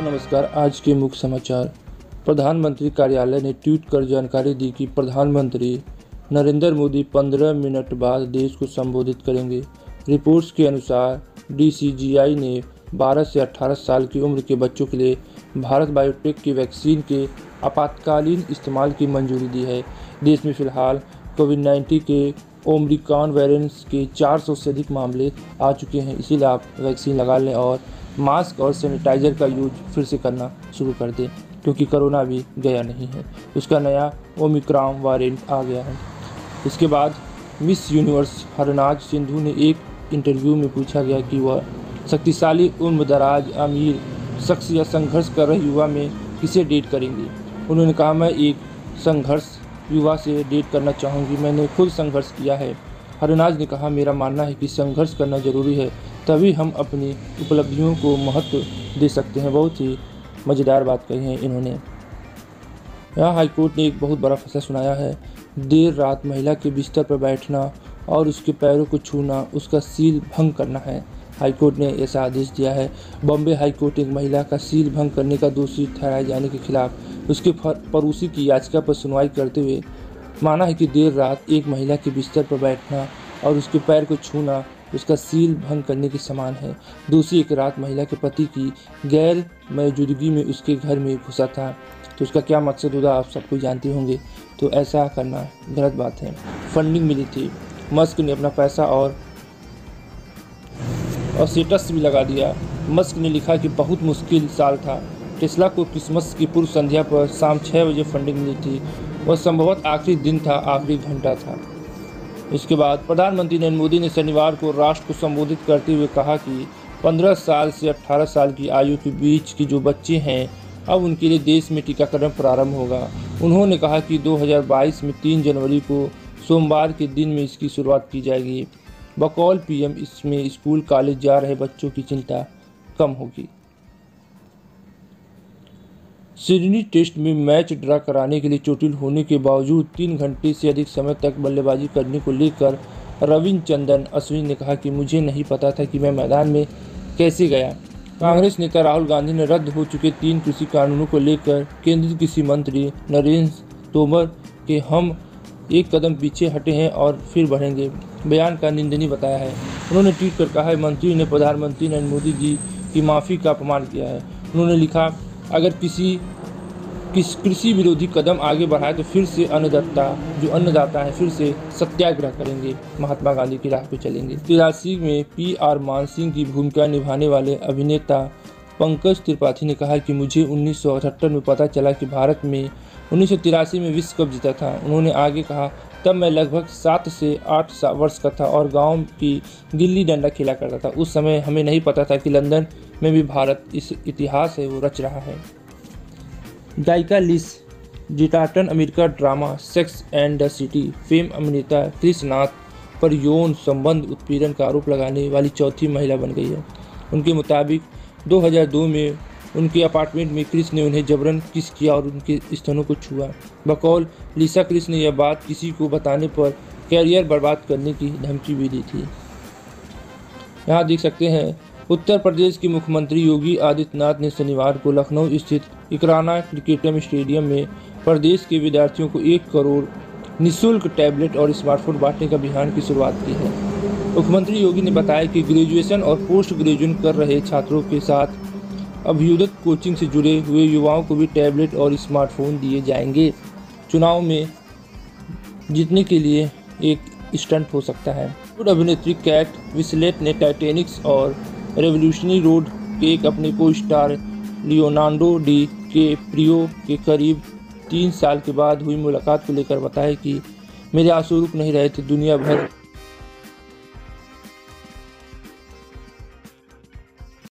नमस्कार। आज के मुख्य समाचार। प्रधानमंत्री कार्यालय ने ट्वीट कर जानकारी दी कि प्रधानमंत्री नरेंद्र मोदी 15 मिनट बाद देश को संबोधित करेंगे। रिपोर्ट्स के अनुसार DCGI ने 12 से 18 साल की उम्र के बच्चों के लिए भारत बायोटेक की वैक्सीन के आपातकालीन इस्तेमाल की मंजूरी दी है। देश में फिलहाल कोविड-19 के ओमिक्रॉन वेरिएंट्स के 400 से अधिक मामले आ चुके हैं, इसीलिए आप वैक्सीन लगा लें और मास्क और सैनिटाइज़र का यूज फिर से करना शुरू कर दें, क्योंकि कोरोना भी गया नहीं है, उसका नया ओमिक्रॉन वेरिएंट आ गया है। इसके बाद मिस यूनिवर्स हरनाज सिंधु ने एक इंटरव्यू में पूछा गया कि वह शक्तिशाली उम्रदराज अमीर शख्स या संघर्ष कर रहे युवा में किसे डेट करेंगी। उन्होंने कहा, मैं एक संघर्ष युवा से डेट करना चाहूँगी, मैंने खुद संघर्ष किया है। हरनाज ने कहा, मेरा मानना है कि संघर्ष करना जरूरी है, तभी हम अपनी उपलब्धियों को महत्व दे सकते हैं। बहुत ही मज़ेदार बात कही है इन्होंने। यहाँ हाईकोर्ट ने एक बहुत बड़ा फैसला सुनाया है। देर रात महिला के बिस्तर पर बैठना और उसके पैरों को छूना उसका सील भंग करना है। हाईकोर्ट ने ऐसा आदेश दिया है। बॉम्बे हाईकोर्ट एक महिला का सील भंग करने का दोषी ठहराए जाने के खिलाफ उसके पड़ोसी की याचिका पर सुनवाई करते हुए माना है कि देर रात एक महिला के बिस्तर पर बैठना और उसके पैर को छूना उसका सील भंग करने के समान है। दोषी एक रात महिला के पति की गैर मौजूदगी में उसके घर में घुसा था, तो उसका क्या मकसद होगा आप सबको जानते होंगे। तो ऐसा करना गलत बात है। फंडिंग मिली थी, मस्क ने अपना पैसा और स्टेटस भी लगा दिया। मस्क ने लिखा कि बहुत मुश्किल साल था। टेस्ला को क्रिसमस की पूर्व संध्या पर शाम 6 बजे फंडिंग मिली थी। वह संभवतः आखिरी दिन था, आखिरी घंटा था। इसके बाद प्रधानमंत्री नरेंद्र मोदी ने शनिवार को राष्ट्र को संबोधित करते हुए कहा कि 15 साल से 18 साल की आयु के बीच के जो बच्चे हैं, अब उनके लिए देश में टीकाकरण प्रारंभ होगा। उन्होंने कहा कि 2022 में 3 जनवरी को सोमवार के दिन में इसकी शुरुआत की जाएगी। बकौल PM, इसमें स्कूल कॉलेज जा रहे बच्चों की चिंता कम होगी। सिडनी टेस्ट में मैच ड्रा कराने के लिए चोटिल होने के बावजूद 3 घंटे से अधिक समय तक बल्लेबाजी करने को लेकर रविचंद्रन अश्विन ने कहा कि मुझे नहीं पता था कि मैं मैदान में कैसे गया। कांग्रेस नेता राहुल गांधी ने रद्द हो चुके 3 कृषि कानूनों को लेकर केंद्रीय कृषि मंत्री नरेंद्र तोमर के हम एक कदम पीछे हटे हैं और फिर बढ़ेंगे बयान का निंदनीय बताया है। उन्होंने ट्वीट कर कहा, मंत्री ने प्रधानमंत्री नरेंद्र मोदी जी की माफ़ी का अपमान किया है। उन्होंने लिखा, अगर किसी कृषि विरोधी कदम आगे बढ़ाए तो फिर से अन्नदाता है फिर से सत्याग्रह करेंगे, महात्मा गांधी की राह पे चलेंगे। 83 में PR मान सिंह की भूमिका निभाने वाले अभिनेता पंकज त्रिपाठी ने कहा कि मुझे 1978 में पता चला कि भारत में 1983 में विश्व कप जीता था। उन्होंने आगे कहा, तब मैं लगभग 7 से 8 वर्ष का था और गांव की गिल्ली डंडा खेला करता था। उस समय हमें नहीं पता था कि लंदन में भी भारत इस इतिहास है वो रच रहा है। गायिका लिज जिटार्टन America drama sex and the city fame अभिनेता क्रिस नाथ पर यौन संबंध उत्पीड़न का आरोप लगाने वाली चौथी महिला बन गई है। उनके मुताबिक 2002 में उनके अपार्टमेंट में क्रिस ने उन्हें जबरन किस किया और उनके स्तनों को छुआ। बकौल लिसा, क्रिस ने यह बात किसी को बताने पर कैरियर बर्बाद करने की धमकी भी दी थी। यहाँ देख सकते हैं, उत्तर प्रदेश के मुख्यमंत्री योगी आदित्यनाथ ने शनिवार को लखनऊ स्थित इकराना क्रिकेटम स्टेडियम में प्रदेश के विद्यार्थियों को 1 करोड़ निःशुल्क टैबलेट और स्मार्टफोन बांटने का अभियान की शुरुआत की है। मुख्यमंत्री योगी ने बताया कि ग्रेजुएशन और पोस्ट ग्रेजुएशन कर रहे छात्रों के साथ अभ्युदय कोचिंग से जुड़े हुए युवाओं को भी टैबलेट और स्मार्टफोन दिए जाएंगे। चुनाव में जीतने के लिए एक स्टंट हो सकता है। बॉलीवुड अभिनेत्री कैट विंसलेट ने टाइटैनिक और रेवोल्यूशनरी रोड के एक अपने को स्टार लियोनार्डो डी कैप्रियो के करीब 3 साल के बाद हुई मुलाकात को लेकर बताया कि मेरे आंसू रुक नहीं रहे थे, दुनिया भर